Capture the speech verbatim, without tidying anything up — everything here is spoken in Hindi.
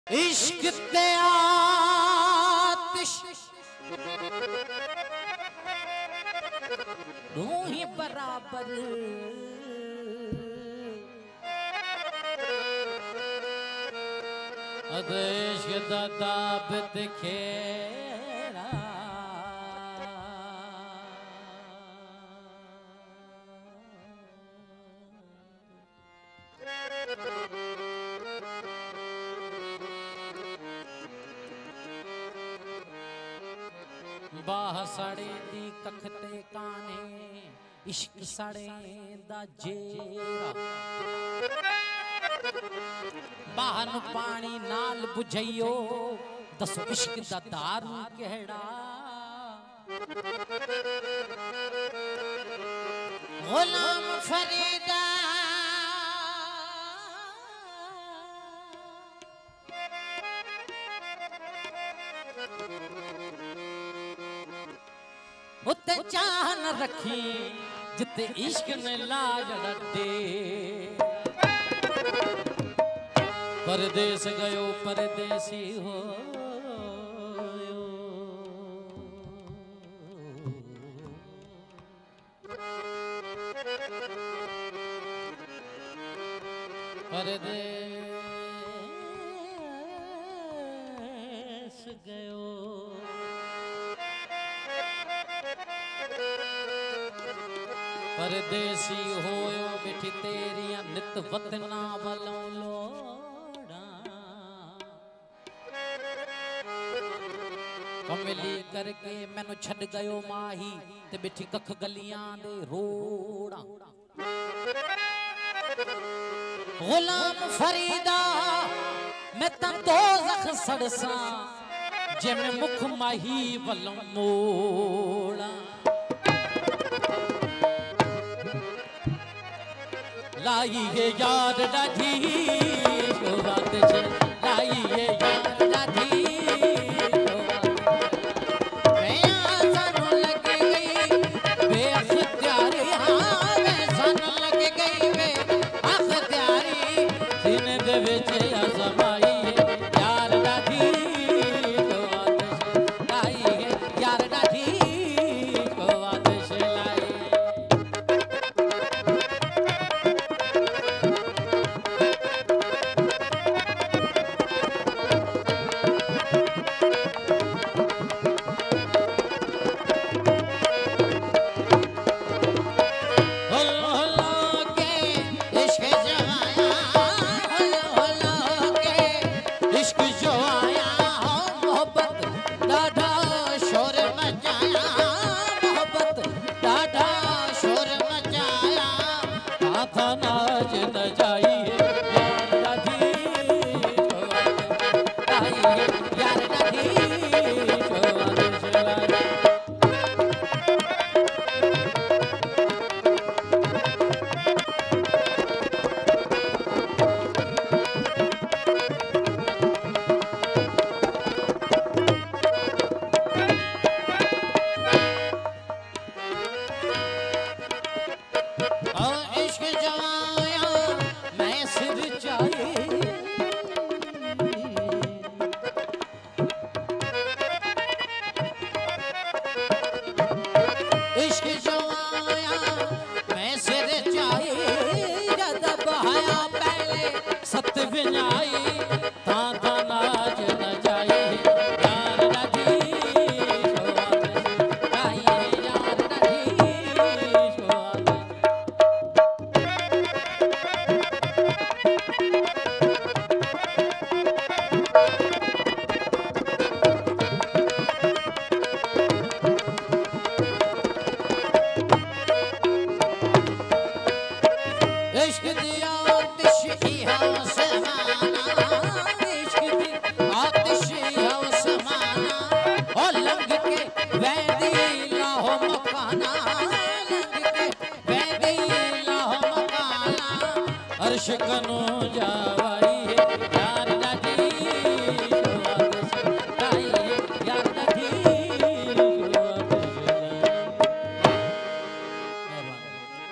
इश्क ते आतिश दो ही बराबर अदेश दादा बित खेरा बाह साड़े दी कखते काने इश्क साड़े दा जेरा बाहन पानी नाल बुझइयो दसो इश्क दा दारू केड़ा गुलाम फरीदा उत्ते चाहन रखी जिते इश्क ने लाज लड़े परदेस गयो परदेसी हो परदेस गयो परदेसी होयो बिठी तेरिया नित वतना वलों लोड़ा कमली करके मैनू छड़ गयो माही ते बिठी कख गलियां दे रोड़ा गुलाम फरीदा मैं ता दोज़ख सड़सा जे मैं मुख माही वलों मोड़ा लाई है यार डाढी जो बात छे लाई है यार डाढी जो बात मैं सानू लग गई बेअख्तियारी हाँ मैं सानू लग गई बेअख्तियारी दिन दे विच आज़माई है यार डाढी जो बात छे लाई है यार डाढी जो बात छे लाई अर्श कनो जावाई है यार